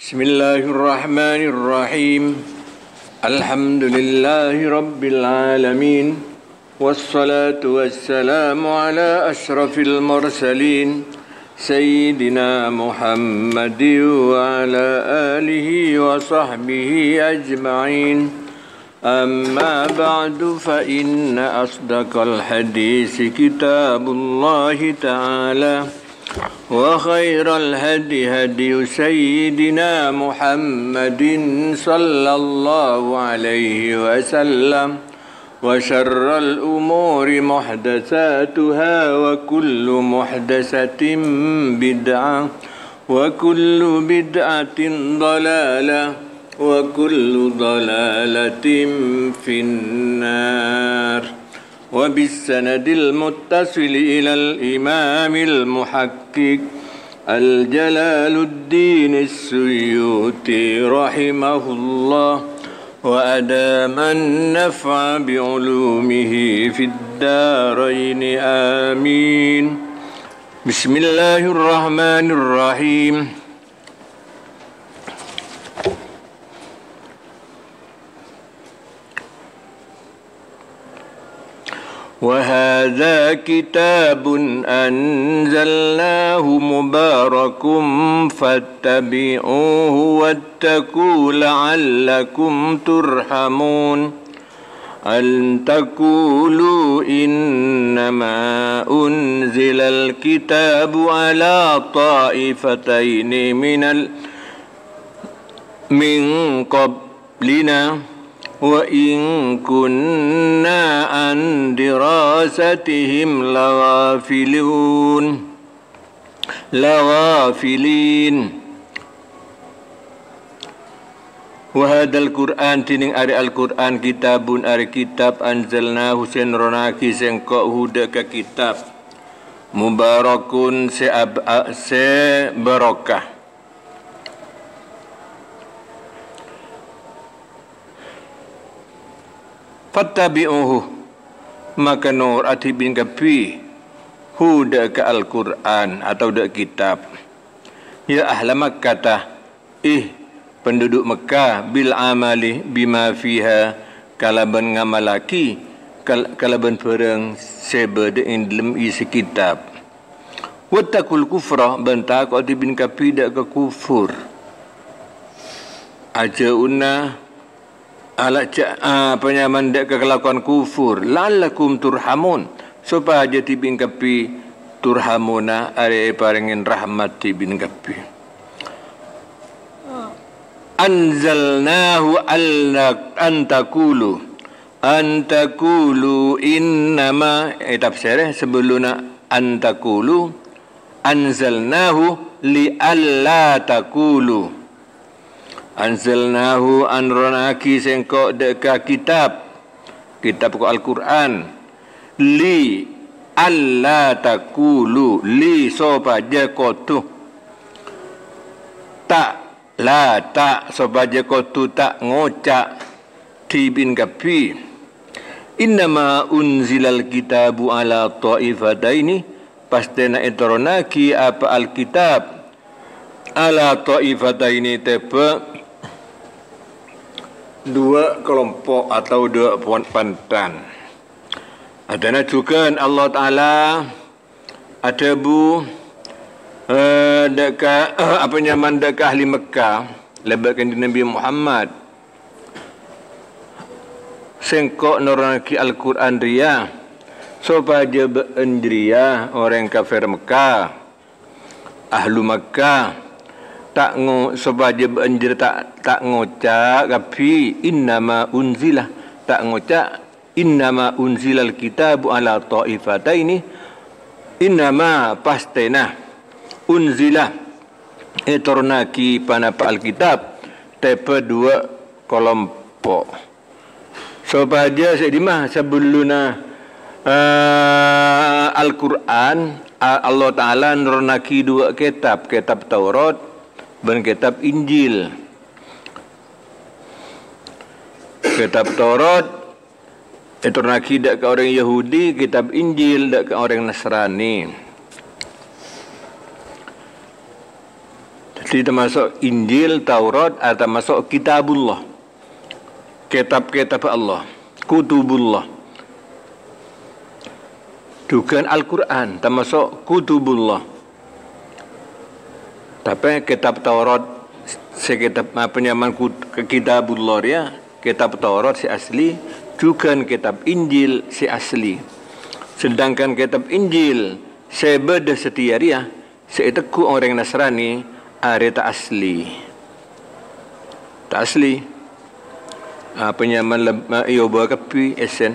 Bismillahirrahmanirrahim. Alhamdulillahi rabbil alamin. Wassalatu wassalamu ala ashrafil mursalin Sayyidina Muhammadin wa ala alihi wa sahbihi ajma'in. Amma ba'du fa inna asdaqal hadisi kitabullahi ta'ala wa khairal hadi hadi Sayyidina Muhammadin sallallahu alaihi wasallam wa syarral umuri muhdatsatuha wa kullu muhdatsatin bid'ah wa kullu bid'atin dhalalah wa kullu dhalalatin finnar. وبالسند المتصل إلى الإمام المحقق الجلال الدين السيوطي رحمه الله وأدام النفع بعلومه في الدارين آمين. بسم الله الرحمن الرحيم. وهذا كتاب أنزلناه مبارك فاتبعوه واتقوا لعلكم ترحمون. أن تقولوا إنما أنزل الكتاب على طائفتين من قبلنا وإن كنا عن دراستهم لغافلين. وهذا القرآن tining ari Al-Qur'an kitabun ari kitab anzalnahu sen ronaki sen ko huda ka kitab mubarakun se barakah. Fattabi'uhu maka nur atibin kapi huda ka Al-Quran atau dak kitab. Ya ahla Makkah penduduk Mekah bil amali bima fiha kalaban ngamalaki kalaban perang sebe de dalam isi kitab. Wattaqul kufra bantak atibin kapi dak ka kufur. Aja una penyaman dek kelakuan kufur la'allakum turhamun supaya tibin kapi turhamuna are paringin rahmat tibin kapi. Anzalnahu antakulu innama tafsir sebeluna antakulu anzalnahu li alla takulu. Anzalnahu anronaki sengko deka kitab ko Al-Quran li alla takulu li sopa jakotu tak la tak sopa jakotu tak ngocak tibin kapi. Innama unzilal kitabu ala ta'ifadaini pastena etoronaki apa Alkitab ala ta'ifadaini tepe dua kelompok atau dua pantan. Adana juga Allah Ta'ala ada dekat nyaman dekat ahli Mekah lebatkan di Nabi Muhammad sengkok nuraki Al-Quran dia supaya beendria orang kafir Mekah ahlu Mekah tak sebagai banjir tak ngocak tapi innama unzilah tak ngocak innama unzilal kitabu ala ta'ifataini innama pastena unzilah etornaki panapa Alkitab tepe dua kelompok supaya sedimah sebeluna Al-Quran Allah Ta'ala nurnaki dua kitab Taurat dan kitab Injil. Kitab Taurat itu nak dak ke orang Yahudi, kitab Injil dak ke orang Nasrani. Jadi termasuk Injil, Taurat, atau termasuk Kitabullah. Kitab-kitab Allah. Kutubullah. Juga Al-Quran termasuk Kutubullah. Tapi kitab Taurat sekitab penyaman Kitabullah ya, kitab Taurat si asli, juga kitab Injil si asli. Sedangkan kitab Injil sebeda setia dia, seiteku orang Nasrani are tak asli. Tak asli. Penyaman Yoba kapi esen.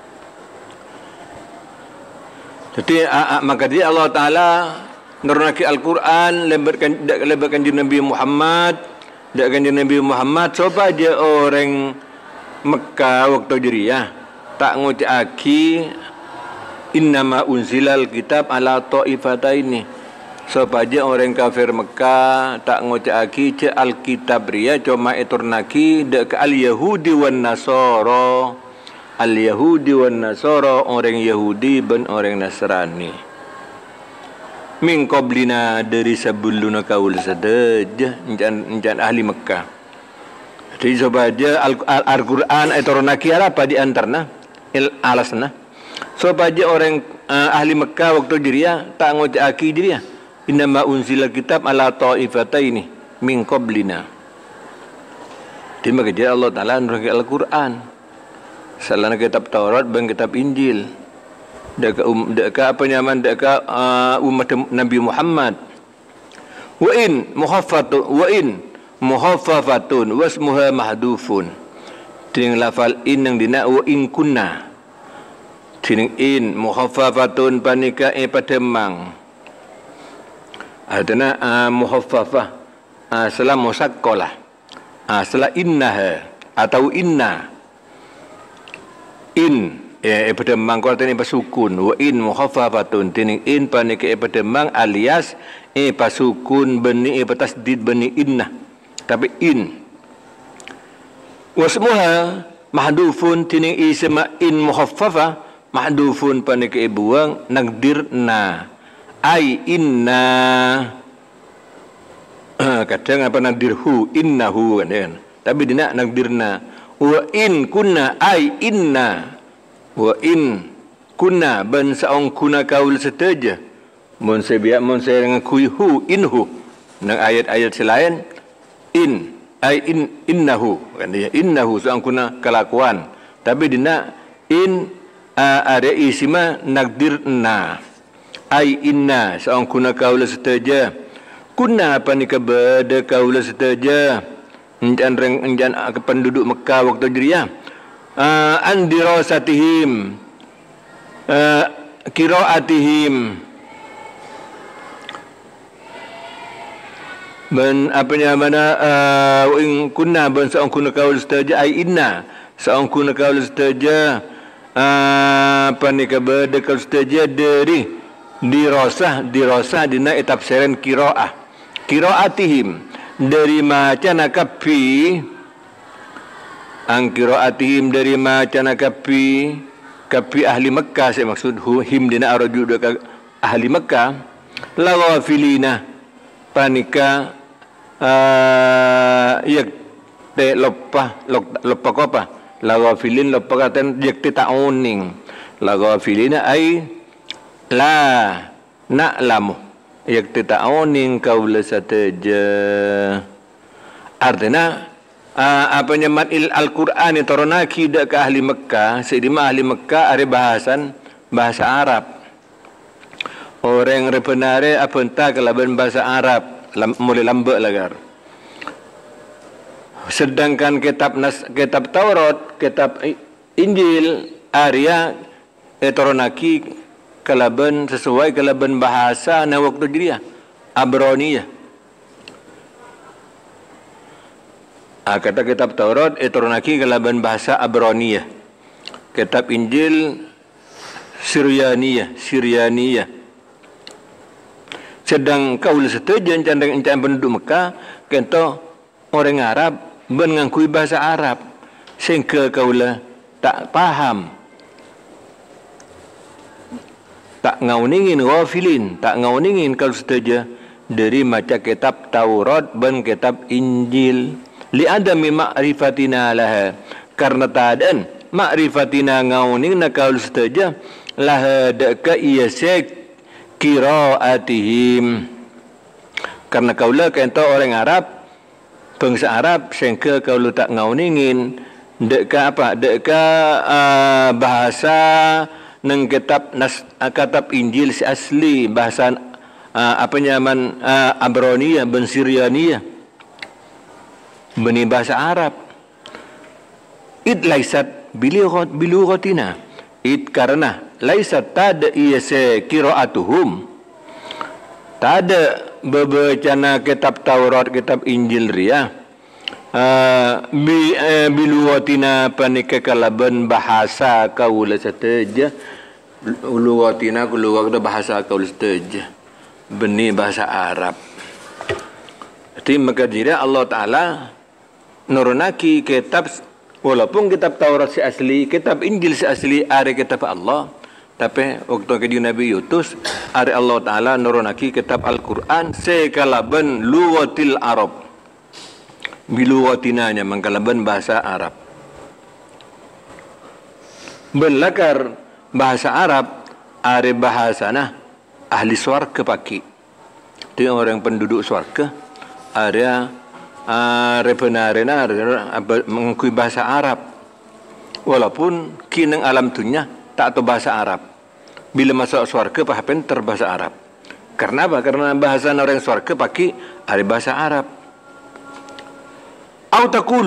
Jadi maka dia Allah Taala nurunaki Al-Quran lebarkan Nabi Muhammad, dakkan Nabi Muhammad supaya orang Mekah waktu jeriah tak ngucaki innama unzilal kitab ala ta'ifataini, supaya orang kafir Mekah tak ngucaki ce Alkitab ria cuma iturnaki dek al-Yahudi wan Nasara. Al-Yahudi wan Nasara, orang Yahudi dan orang Nasrani. Min qablina, dari sebelum kaul sedaja encan ahli Mekah. Jadi supaya Al-Quran iturunaki apa di antarna alasna, supaya orang ahli Mekah waktu jiria tak ngucaki jiria innama unzila kitab ala ta'ifataini min qablina. Di maka Allah Taala nurunkan Al-Quran salahna kitab Taurat dan kitab Injil deka apa nyaman deka umat Nabi Muhammad. Wa in muhaffafatun wasmuha mahdufun. Ting lafal in yang dina wa in kunna. Ting in muhaffafatun panika pademang. Adana muhaffafah salam musaqqalah. Salah innaha atau inna. In pademang kuartan pasukun. Wa in mukhaffafatun tining in panika pademang alias pasukun beni patasdid beni inna, tapi in wasmuha mahdufun tining isma in mukhaffafa mahdufun panika buang nagdirna ai inna kadang apa nagdirhu innahu kan, tapi dina nagdirna. Wa in kunna ai inna, wa in kunna ban saong kuna kaul seteja mun sebiak mun saya ngakui hu inhu nang ayat-ayat selain in ai innahu kan dia innahu saong kuna kelakuan, tapi dina in ada isma nagdirna ai inna saong kuna kaul seteja kunna apa ni kebada kaul seteja enjan penduduk Mekah waktu jeriah andirasatihim qiraatihim ben apanya mana in kunna ben saung kunna kaul saja ai inna saung kunna kaul saja panika bedekal saja dari dirasah dina tafsiran qiraatihim dari macana kapi angkiraatihim dari macana kapi ahli Mekah, saya maksud him dina araju dekat ahli Mekah lawafilina panika yak te lopah kopa lawafilin lopah katen yak te ta'uning lawafilina ai la na'lamu yak ta'awning kaula sateja. Artinya apa nyaman Al-Quran itu ronaki dak ke ahli Mekah, sedima ahli Mekah ada bahasa Arab. Orang repenare apa entah kelaban bahasa Arab mulai lambat lagar. Sedangkan kitab Taurat, kitab Injil Arya itu ronaki kalaban sesuai kalaban bahasa na waktu dia Abroniyah. Kata kitab Taurat iturnaki kalaban bahasa Abroniyah. Kitab Injil Siryaniyah. Sedang kaul setujan candang penduduk Mekah kento orang Arab ben ngangkui bahasa Arab sehingga kaula tak paham. Tak ngauningin ghafilin, tak ngauningin kalau saja dari macam kitab Taurat dan kitab Injil. Li adami ma'rifatina laha, karena tadan ma'rifatina ngauning na kaul setaja laha daka iyasek qiraatihim, karena kaula kenta orang Arab, bangsa Arab sehingga kaula tak ngauningin deka apa deka bahasa nang kitab kitab Injil si asli bahasa apa nyaman Abroniyah ben Syrianiyah beni bahasa Arab. Id laisat bilughatina, id karena laisat tada iyase qiraatuhum, tada bebacana kitab Taurat kitab Injil ria bilughatina panika kalaban bahasa kaula sateja, lughatina kulugha bahasa kaula sateja beni bahasa Arab. Jadi maka jira Allah Ta'ala nurunaki kitab, walaupun kitab Taurat si asli, kitab Injil si asli, ada kitab Allah. Tapi waktu ke Nabi Yutus, ada Allah Ta'ala nurunaki kitab Al-Quran sekalaban lughatil Arab. Bilughatinanya mengkalaban bahasa Arab. Belakar bahasa Arab, ada bahasana ahli swarga paki. Dia orang penduduk swarga, ada rebenarena mengakui bahasa Arab, walaupun kineng alam dunia tak tahu bahasa Arab. Bila masuk swarga paham terbahasa Arab. Karena apa? Karena bahasa orang swarga pakai ada bahasa Arab. Au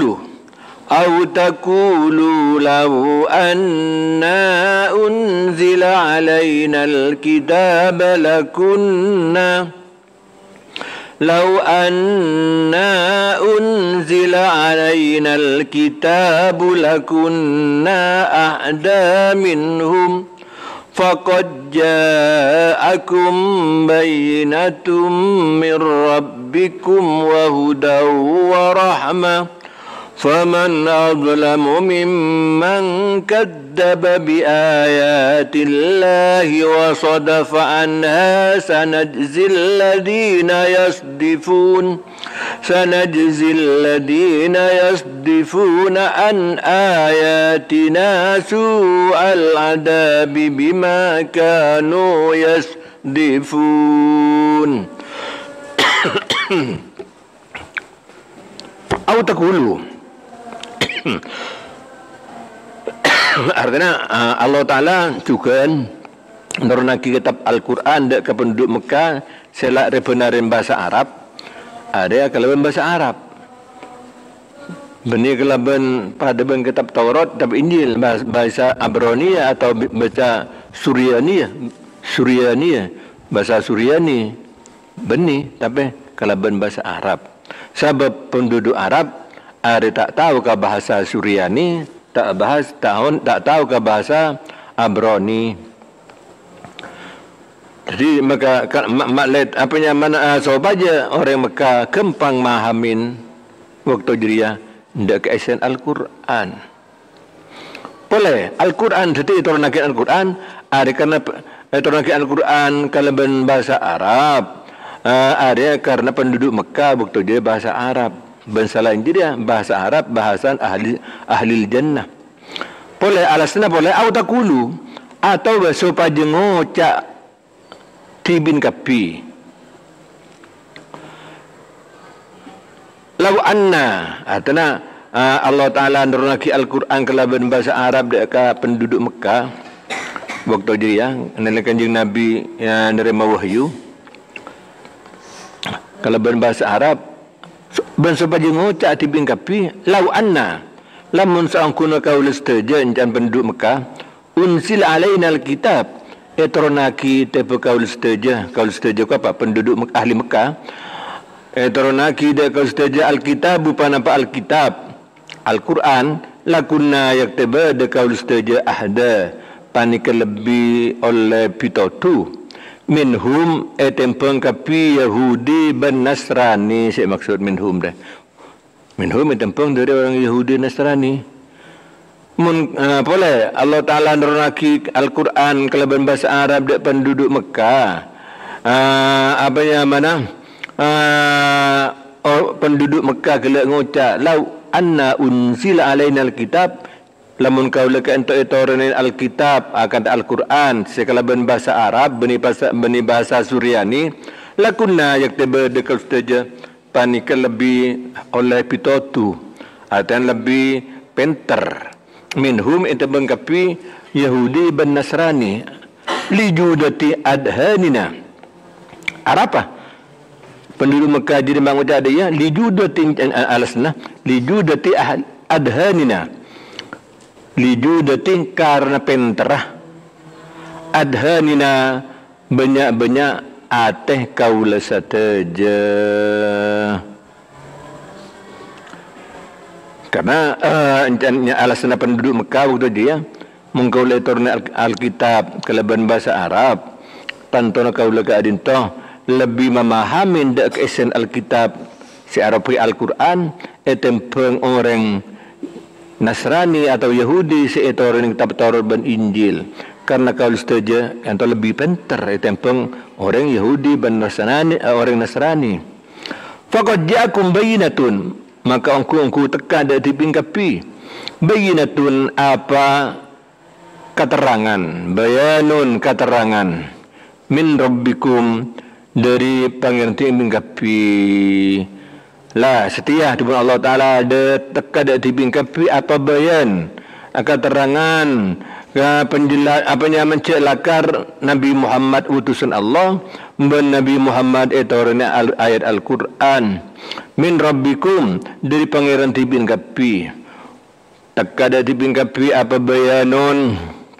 taqulu law anna unzila alaina alkitaba lakunna لو أنا أنزل علينا الكتاب لكنا أهدى منهم فقد جاءكم بينة من ربكم وهدى ورحمة فمن أظلم ممن كذب بآيات الله وصدف عنها سنجزي الذين يصدفون عن آياتنا سوء العذاب بما كانوا يصدفون. أو تقولوا artinya Allah Ta'ala juga menurunkan kitab Al-Quran ke penduduk Mekah selak rebenarin bahasa Arab, ada kalaban bahasa Arab benih kalaban pada ben kitab Taurat kitab Injil bahasa Abroniyah atau bahasa Suryaniyah bahasa Suryani benih tapi kalaban bahasa Arab. Sebab penduduk Arab ada tak tahu ke bahasa Suryani, tak tahu ke bahasa Abroni. Jadi maka apanya mana sobaja orang Mekah kempang mahamin waktu jeria ndak keisen Al-Quran. Boleh Al-Quran setiap turunkan Al-Quran ada karena turunkan Al-Quran kalaban bahasa Arab. Ada karena penduduk Mekah waktu dia bahasa Arab. Bangsa lain dia bahasa Arab, bahasan ahli jannah. Boleh alasna boleh au taqulu atau supaya ngocak tibin kapi. Law anna atana Allah Ta'ala nurunaki Al-Quran kalaban bahasa Arab dekat penduduk Mekah waktu dia nelakan kanjeng Nabi yang nerima wahyu kalaban bahasa Arab ben supaya ngocak tibin kapi lau anna lamun saangkuna kaul setuju dan penduduk Mekah unsil alaina alkitab etronaki tepe kaul setuju apa penduduk ahli Mekah etronaki de kaul setuju alkitab bukan apa alkitab Al-Quran lakunna yaktaba de kaul setuju ahda panik lebih oleh pitotu minhum etempeng kapi Yahudi dan Nasrani. Saya maksud minhum dah. Minhum etempeng dari orang Yahudi Nasrani. Boleh Allah Ta'ala nurunaki Al-Quran kalaban bahasa Arab dek penduduk Mekah. Apa yang mana penduduk Mekah gelak ngucap lau anna unsila alaina alkitab lamun kau leka entuk etoran alkitab akan Al-Quran sekalaban bahasa Arab beni bahasa Suryani lakunna yaktabe dekal saja panikan lebih oleh pitotu atau lebih penter minhum itu bengkapi Yahudi dan Nasrani lijudati adhanina apa penduduk Mekah jadi mengucap dia lijudati alasna lijudati adhanina lijudati karena penterah adhanina banyak-banyak ateh kaula sateja karena alasna penduduk Mekah waktu dia mengkaula turun Alkitab keleban bahasa Arab tantona kaula ka adinto lebih memahami dak keisen Alkitab si Arabi Al-Quran etempeng orang Nasrani atau Yahudi si orang kitab Taurat dan Injil karena kaula sateja ento lebih pintar etempeng orang Yahudi dan Nasrani orang Nasrani faqad ja'akum bayyinatun maka engku teka dak dipingkapi bayyinatun apa keterangan bayanun keterangan min rabbikum dari pangeran dipingkapi lah setia di Allah Ta'ala ada teka dak dipingkapi apa bayan keterangan penjelas apa yang mencelakar Nabi Muhammad utusan Allah dan Nabi Muhammad itu ayat Al-Quran min rabbikum dari pangeran dipingkapi teka dak dipingkapi apa bayanun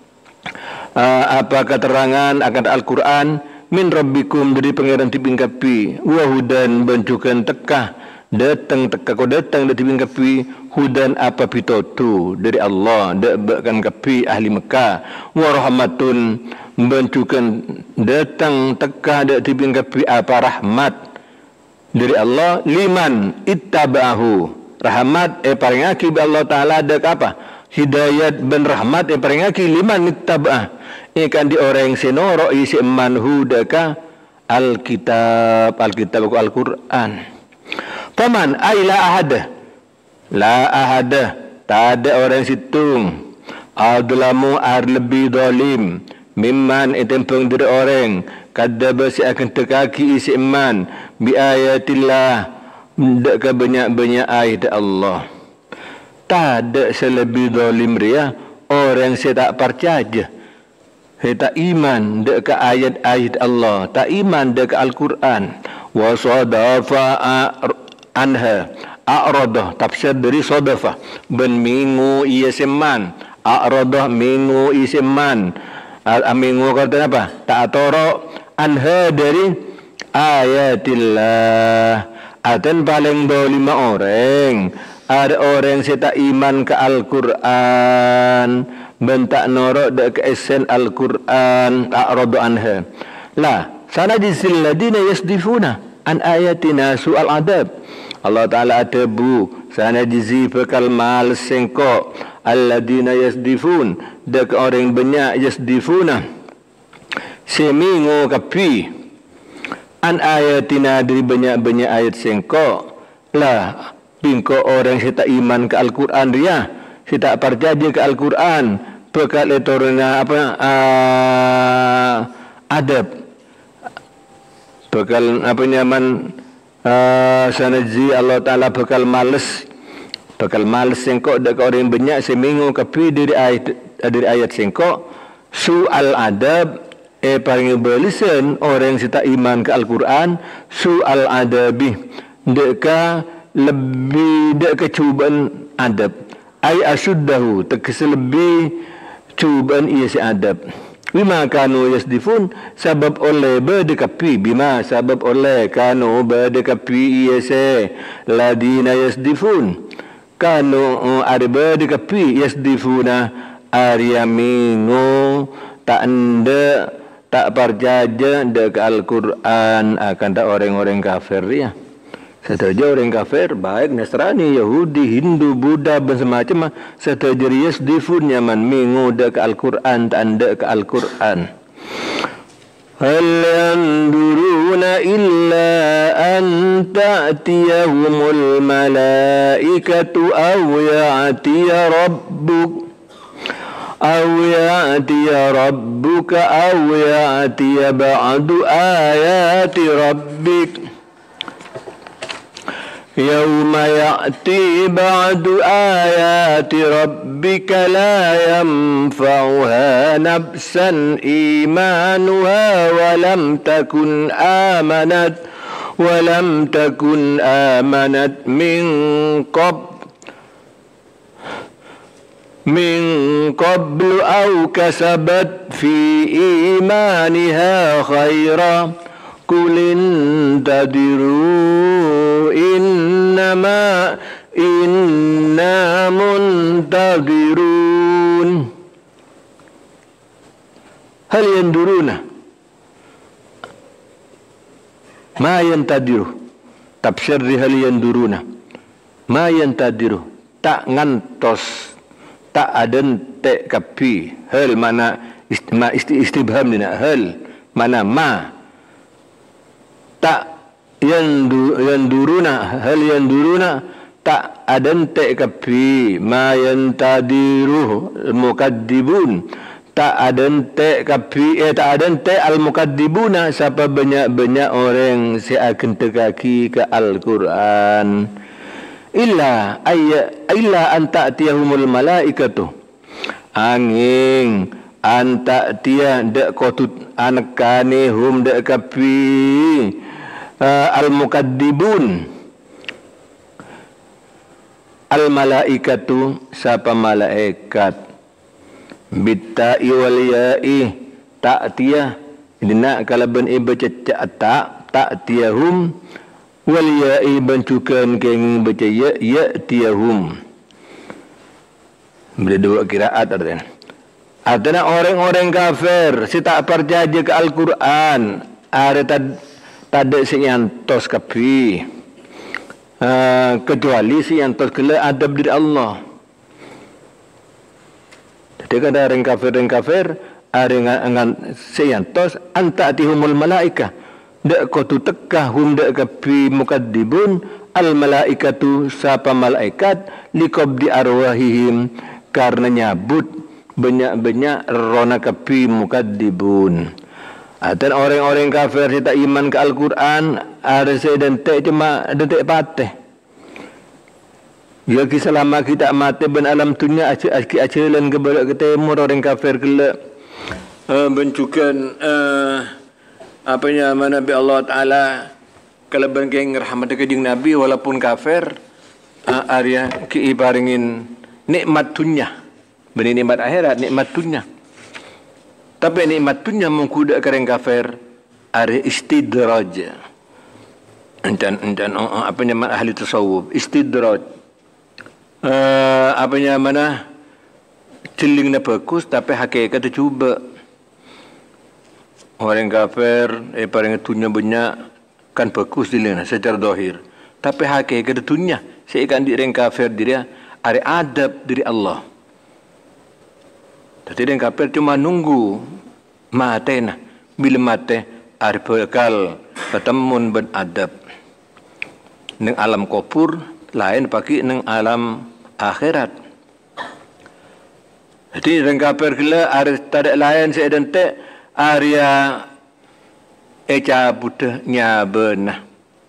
apa keterangan akan Al-Quran min rabbikum dari pangeran dipingkapi wahudan bencukan teka datang teka ko datang dari dipingkapi hudan apa pitotu dari Allah dakkan kapi ahli Mekah wa rahmatun bencukan datang teka dari dipingkapi apa rahmat dari Allah liman ittaba'ahu rahmat paringaki bi Allah Ta'ala dak apa hidayat ben rahmat paringaki liman ittaba'ah ikan di orang senoro isi manhu daka Alkitab Al-Quran paman ay la ahada tak ada orang situng adlamu lebih zalim mimman itempeng dari orang kadaba si akan tekaki isi iman bi ayatillah daka banyak-banyak ayat Allah tak ada selebih zalim dia orang saya tak percaya tak iman dek ayat-ayat Allah tak iman dek Al-Quran wa sadafa anha a'radah tafsir dari sadafa ben minggu ia seman a'radah minggu iseman minggu kata apa tak toro anha dari ayatillah aten paling dolima orang ada orang yang tak iman ke Al-Quran bentak norok dak keisen Al-Quran a'radu anha la sanajizil ladina yasdifuna an ayatina su'al adab Allah Ta'ala atabu sanajizi bekal mal sengkok alladina yasdifun dak orang banyak yasdifuna semingo kapi an ayatina dari banyak-banyak ayat sengkok la bingko orang yang tak iman ke Al-Quran dia si tak percaya ke Al-Quran bekal etorna apa adab bekal apa nyaman sanaji Allah Ta'ala bekal males sengkok dak orang banyak seminggu kapi dari ayat sengkok su'al adab paling belisan orang si tak iman ke Al-Quran su'al adabi deka lebih deka cubaan adab ay asuddahu tekesi lebih cubaan ia si adab bima kanu yasdifun sabab oleh berdekapi bima sabab oleh kanu berdekapi ia si ladina yasdifun kanu ada berdekapi yasdifuna aryamingu tak anda tak percaya dek Al-Quran akan tak orang-orang kafir ya. Setuju orang kafir baik Nasrani, Yahudi, Hindu, Buddha dan semacam setuju yasdifun nyaman mingu dek Al-Quran tak anda ke Al-Quran. هل ينظرون إلا أن تأتيهم الملائكة أو يأتي ربك أو يأتي بعض آيات ربك يوم يأتي بعض آيات ربك لا ينفعها نفسا إيمانها ولم تكن آمنت من قبل أو كسبت في إيمانها خيرا قل انتظروا إنا منتظرون هل ينظرون ما ينتظروا تفسير هل ينظرون ما ينتظروا tak ngantos tak adentek kapi hal mana istibham dina hal mana ma tak yanduruna hal yanduruna tak adentek kapi ma yantadiru mukaddibun tak adentek kapi tak adentek al mukaddibuna siapa banyak orang seakan tekaki ke Al-Quran illa an ta'tiyahumul malaikatu angin an ta'tiya dak kotut anakane hum dak kapi al mukaddibun al malaikatu siapa malaikat bitta'i wal ya'i ta'tiya dina kalau ben baca ta'tiyahum wal ya'i bancukan keng baca ya'tiyahum bila dua kiraat artinya orang-orang kafir si tak percaya ke Al-Quran ada tak senyantos kapi kecuali senyantos kela adab dari Allah. Jadi kan ada orang kafir ada yang senyantos antatihumul malaika dak kotu tekah hum dak kapi mukaddibun al malaikatu sapa malaikat liqabdi arwahihim karena nyabut banyak-banyak rona kapi mukaddibun. Dan orang-orang kafir yang tak iman ke Al-Quran ada sedentek cuma dentek patih. Ya selama kita mati ben alam dunia acilan ke barat ke timur orang kafir kelak bencukan mana bi Allah Taala kalau bengkeng rahmat ke Nabi walaupun kafir arya ki ibaringin nikmat dunia benih nikmat akhirat nikmat dunia. Tapi nikmat dunia mengkuda kereng kafir ada istidraj. Encan ahli tasawuf istidraj. Mana celingnya bagus tapi hakikat cuba. Orang kafir paling dunia banyak kan bagus dilena secara zahir. Tapi hakikat dunia seikan di orang kafir dia ada adab dari Allah. Jadi orang kafir cuma nunggu mati nah. Bila mati ada bekal bertemu beradab. Neng alam kubur lain pakai neng alam akhirat. Jadi orang kafir kala ada tak lain sedentek area eca budahnya benah.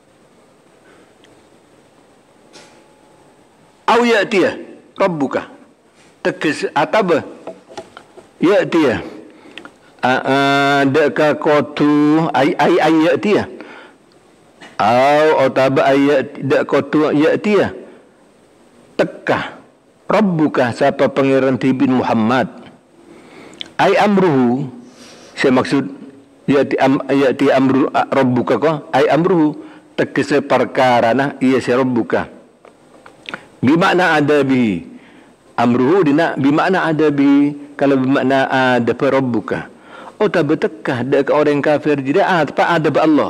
Au ya'tiya rabbuka tegas ataba ya'tiya deka kotu ay ya'tiya au ataba ayat dek kotu ya'tiya tekah rabbuka siapa pangeran Tibin Muhammad ay amruhu saya maksud ya'ti amru rabbuka ko ay amruhu tegas perkara nah iya si rabbuka bimakna ada bi amruhu dina bimakna ada bi kalau bimakna ada rabbuka oh tak betekah dek orang kafir jadi apa ada ba Allah.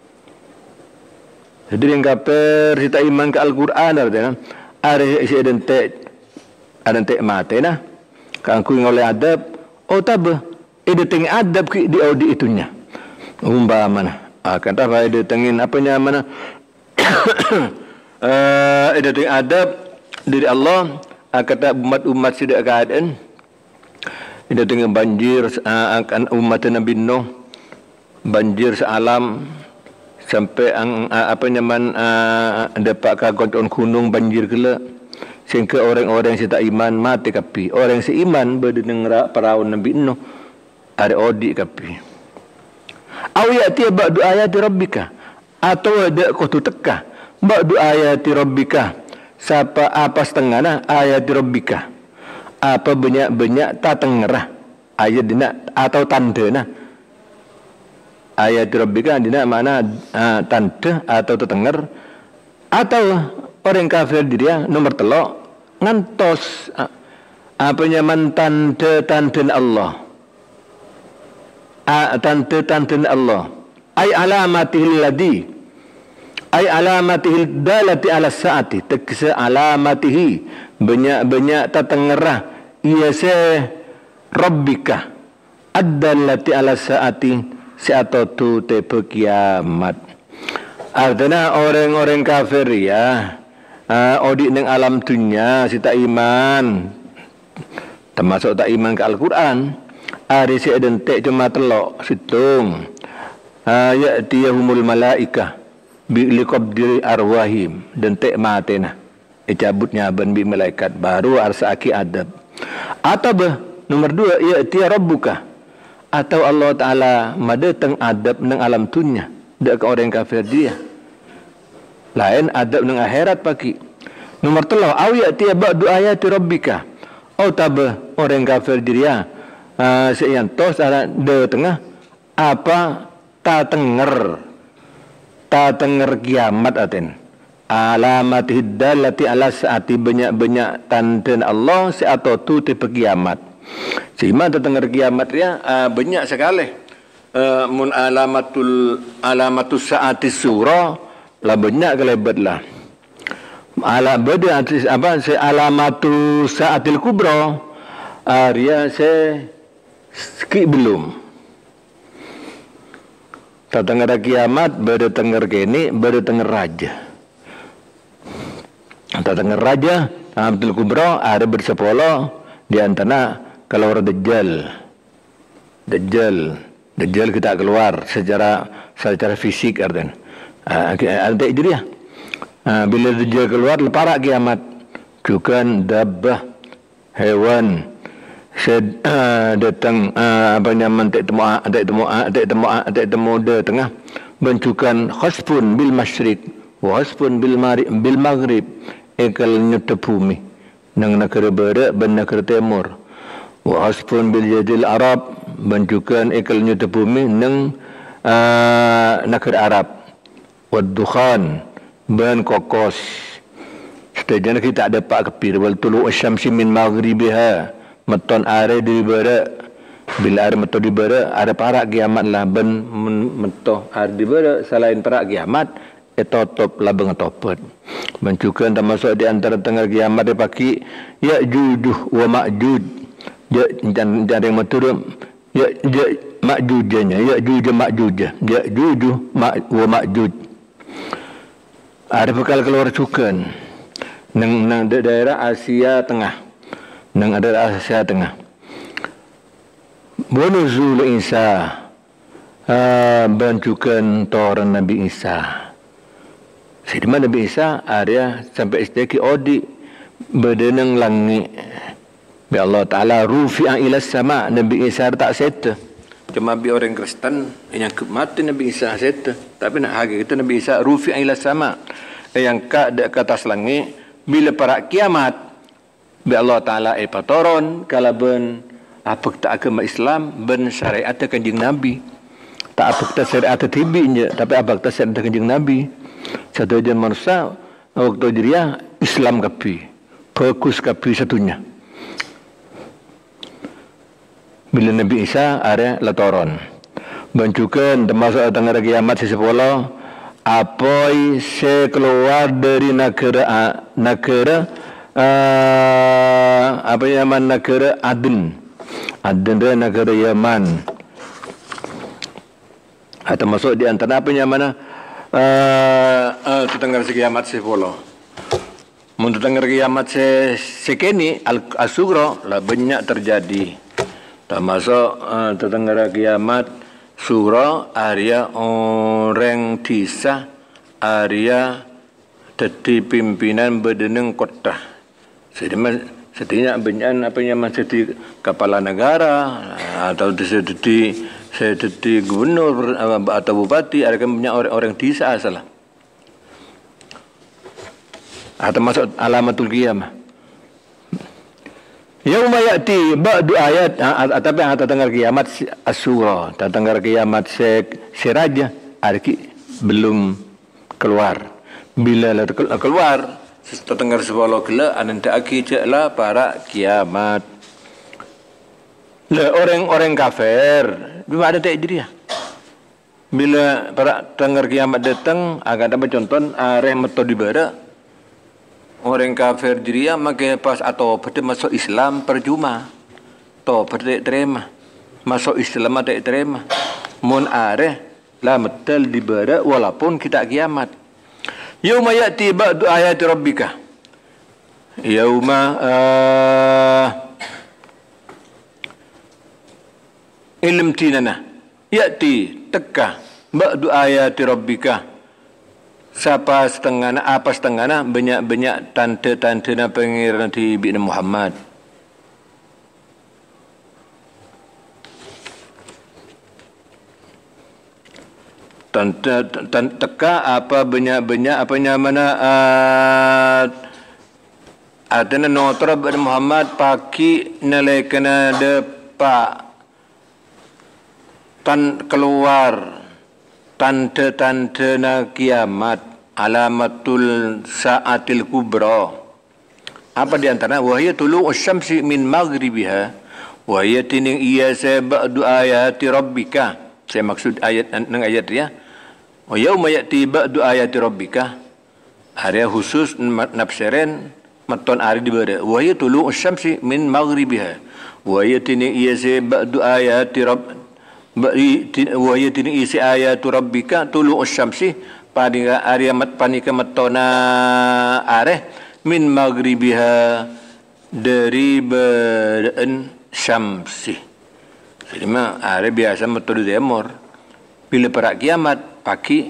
Jadi yang kafir kita iman ke Al-Quran ada isi adentek mati nah kangku oleh adab oh tak be ide teng adab di itunya Umpama kata faedah tengin apa mana ada adab dari Allah kata umat sudah keadaan ada dengan banjir akan umat Nabi Nuh banjir sealam sampai apa nyaman dapat kagon gunung banjir gila sehingga orang-orang yang tak iman mati kapi orang yang seiman berdengar perahu Nabi Nuh ada odik kapi aw ya'ti ba'du ayati rabbika atau ada kau tu teka ba'du ayati rabbika siapa apa setengahna ayati rabbika apa banyak tak tengerah ayat dina atau tanda na ayati rabbika dina mana tanda atau tetenger atau orang kafir dia nomor telok ngantos apa nyaman tanda Allah tanda Allah ay alamatihil ladhi ay alamatihil dalati ala saati teksa alamatihi banyak tatengerah iya se rabbika addallati ala saati seatotu te kiamat artinya orang-orang kafir ya odik neng alam dunia si tak iman termasuk tak iman ke Al-Quran hari si adentek cuma telok situng ya'tiyahumul malaikah biqabdi arwahim dentek matena cabutnya ban bi malaikat baru arsaki adab atau nomor 2 ya'tiya rabbuka atau Allah Taala madatang adab nang alam dunia dak ke orang kafir dia lain adab nang akhirat pagi nomor 3 au ya'tiya ba'du ayati rabbika atau tabah orang kafir dia seyantos ada de tengah apa ta tenger kiamat aten alamat hiddalati ala saati banyak tanda Allah seatau tu tipe kiamat sima ta tenger kiamat dia banyak sekali mun alamatus saati surah lah banyak kelebat lah ala beda apa se alamatu saatil kubra Arya se skip belum tak dengar kiamat baru dengar gini baru dengar raja tak dengar raja Abdul Kubra ada bersepuluh di antara kalau orang Dajjal kita keluar secara fisik artinya ada itu dia bila Dajjal keluar lepas kiamat juga dabbah hewan datang apa nyaman tak temu de tengah bencukan khasfun bil masyriq wa khasfun bil maghrib ekal nyata bumi nang negara barat dan negara timur wa khasfun bil jadil arab bencukan ekal nyata bumi nang negara Arab wa dukhan ban kokos setajana kita ada pak kepir wal tulu asyamsi min maghribiha meton are di barat bila are meton di barat ada para kiamat lah ben metoh are di barat selain para kiamat etotop labeng topet mencukan termasuk di antara tengah kiamat di pagi ya jujuh wa ma'juj ya jangan yang meturun ya ma'jujanya ya jujuh ma'jujah ya jujuh wa ma'juj ada bekal keluar cukan nang daerah Asia Tengah nang ada Asia Tengah bonuzul Isa bancukan toran Nabi Isa sedima Nabi Isa area sampai isteki odi berdenang langit bi Allah Ta'ala rufi'a ila sama Nabi Isa tak set cuma bi orang Kristen yang mati Nabi Isa set tapi nak hagi kita Nabi Isa rufi'a ila sama yang ke atas langit bila para kiamat bi Allah Ta'ala patoron kala ben apa kita agama Islam ben syariat kanjeng Nabi tak apa kita syariat tibinya tapi apa kita syariat kanjeng Nabi satu jen manusia waktu dia Islam kapi fokus kapi satunya bila Nabi Isa ada latoron bancukan termasuk tengah kiamat sesepuluh apoi se keluar dari negara apa Yaman negara Aden dia negara Yaman Atau masuk di antara apa yang mana tetangga kiamat sepuluh. Mun tetangga kiamat sekini al-sugro lah banyak terjadi. Termasuk tetangga kiamat sugro area orang desa area jadi pimpinan berdeneng kota. Setinya banyak apa yang menjadi kepala negara atau jadi gubernur atau bupati, ada kan banyak orang desa salah. Atau masuk alamatul qiyamah. Yauma ya'ti ba'du ayat tapi yang terdengar kiamat as-sura, terdengar kiamat seraja arki belum keluar. Bila keluar terdengar sebalo gela ananta aki ceklah para kiamat. Orang-orang kafir cuma ada tak jadi. Bila para terdengar kiamat datang akan dapat contoh areh metode bara. Orang kafir dia maka pas atau pada masuk Islam percuma. To pada terima. Masuk Islam tak terima. Mun areh la metal di bara walaupun kita kiamat. Yauma ya'ti ba'du ayati rabbika. Yauma ilm tinana. Ya'ti teka ba'du ayati rabbika. Siapa setengah apa setengah banyak tanda-tanda na pengiran di Nabi Muhammad. Teka apa banyak apa mana ada notra Nabi Muhammad pagi nilai kena depa keluar tanda-tanda na kiamat, alamatul sa'atil kubra. Apa di antara wahya tulu usyamsi min maghribiha wahya tining iya ba'du ayati rabbika. Saya maksud ayat nang ayat ya. Wa yauma ya'ti ba'du ayati rabbika. Area khusus nafsiren maton ari di bara. Wahya tulu usyamsi min maghribiha wahya tining iya ba'du ayati rabbika. Wahya tini isi ayatu rabbika tulu usyamsi pada area panika matona areh min maghribiha dari badan syamsi. Jadi mah are biasa metode demor. Bila para kiamat pagi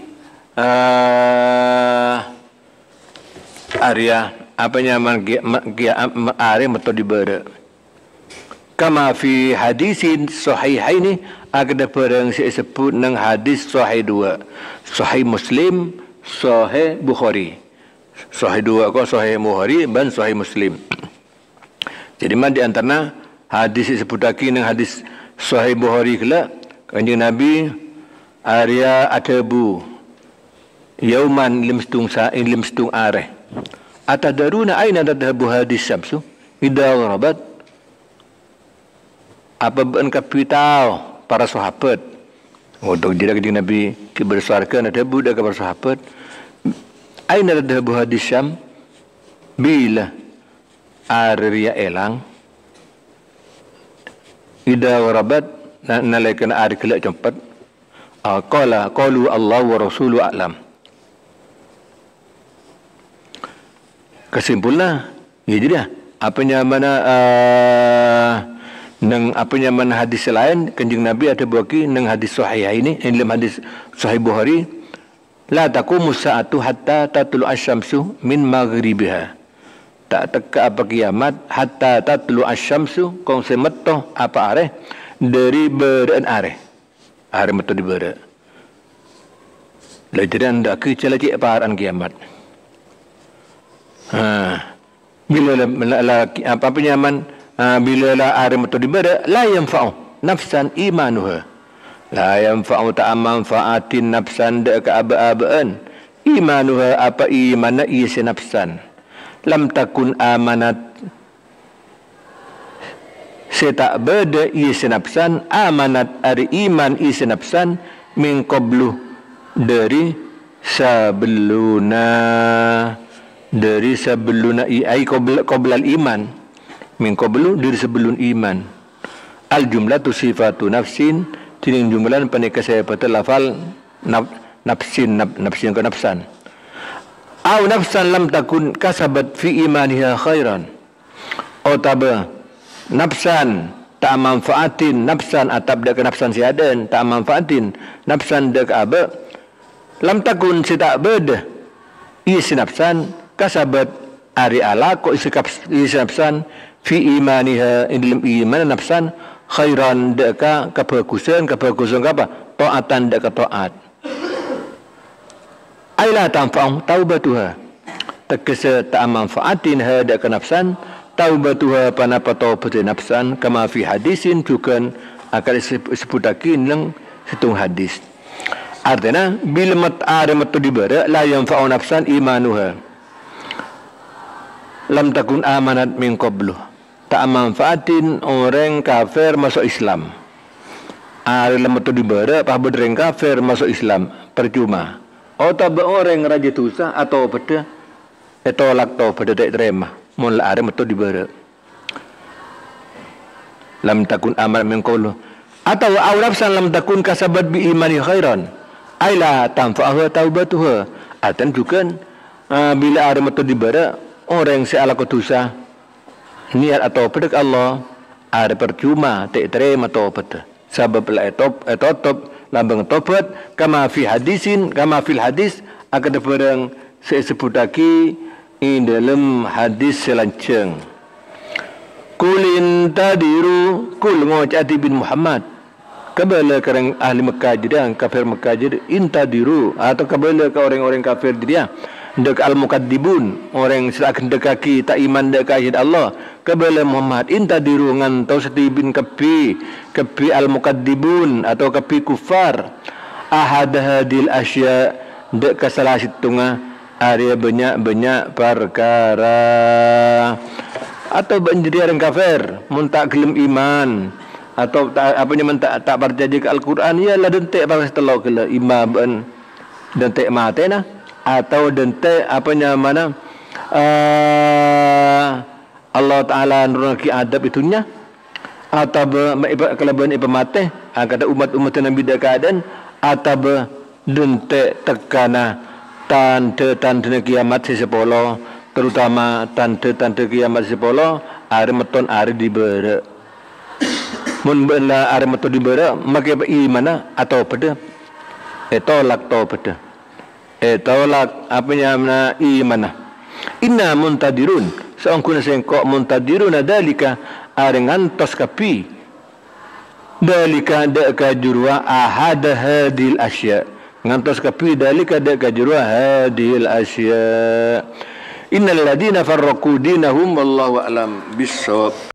area apa nyaman are metode bara. Kama fi hadisin sahihaini ada perang disebut nang hadis sahih dua, sahih Muslim, sahih Bukhari. Sahih dua ko sahih Bukhari dan sahih Muslim. Jadi man di antara hadis disebut lagi nang hadis sahih Bukhari kala kanjeng Nabi area atabu yauman limstung sa'in limstung areh. Atadaruna aina tadhabu hadis syamsu idza gharabat. Apa kapital para sahabat untuk jadi kanjeng Nabi bersuarkan ada budak para sahabat aina tadhabu hadis syam bila area elang idza gharabat nalaikan ari kelak cepat qalu Allah wa rasulu a'lam. Kesimpulan ya jadi apanya mana nang apanya mana hadis lain kanjeng Nabi ada bagi nang hadis sahih ini dalam hadis sahih Bukhari la taqumu sa'atu hatta tatlu asy-syamsu min maghribiha. Tak teka apa kiamat hatta tatlu asy-syamsu kong semetoh apa areh dari beran areh. Areh metu di bara. Lajaran dak ke celaki paran kiamat. Bila apa penyaman bila la arem tu dibara la yanfa'u nafsan imanuha la yanfa'u ta'amman fa'atin nafsan da ka aba-abaan imanuha apa imana isi nafsan lam takun amanat setak beda isi nafsan amanat ari iman isi nafsan min qablu dari sebeluna ai qoblal iman min qablu dari sebelum iman. Al jumlatu sifatu nafsin tining jumlan panika saya betul lafal nafsin ke nafsan. Au nafsan lam takun kasabat fi imaniha khairan. Otaba nafsan tak manfaatin nafsan atap dak nafsan siaden tak manfaatin nafsan dak aba lam takun sita beda isi nafsan kasabat ari ala ko isi nafsan fi imaniha dalam iman nafsan khairan dak kebagusan apa taatan dak taat aila tanfa'u taubatuha tekese tak manfaatin ha dak nafsan taubatuha panapa taubat nafsan kama fi hadisin bukan akan disebutakin lang situng hadis. Artinya bila ada matu dibara la yanfa'u nafsan imanuha lam takun amanat min qablu tak manfaatin orang kafir masuk Islam. Ada matu dibara apa orang kafir masuk Islam percuma. Atau orang raja dosa atau beda tolak tau beda tak terima. Mula ada betul dibara. Lam takun amal min qawlu atau nafsan lam takun kasabat bi imani khairan aila tanfa'uha taubatuha. Atan juga bila ada betul dibara orang yang seala dosa niat atau pedek Allah ada percuma tak terima taubat sebab la etop lambang taubat kama fi hadisin kama fil hadis akan barang sebutaki in dalam hadis selanceng kulin tadiru kul ngocati bin Muhammad kabala karang ahli Mekah dia kafir Mekah dia intadiru atau kabala ke orang-orang kafir dia dek al-mukaddibun orang silakan dekaki tak iman dekaki Allah kabala Muhammad intadiru ngan tau setibin kapi al-mukaddibun atau kapi kufar ahad hadil asya dek kasalah situnga area banyak perkara atau menjadi orang kafir mun tak gelem iman atau tak percaya ke Al-Quran ialah dentek pasal telok kala iman dentek mate nah atau dentek Allah Taala nurunki adab itunya atau kelebihan pemate kata umat Nabi dak keadaan atau dentek tekana tanda-tanda kiamat sesepolo terutama tanda-tanda kiamat sesepolo are meton are dibere mun bela are meton dibere make iman atau pada tolak to pada tolak iman inna muntadirun seangkuna sengkok muntadirun dalika are ngantos kapi dalika dak jurwa ahad hadil asya ngantos kapi dalika dak kajruh hadil asya innal ladina farraqu dinahum wallahu a'lam bissawab.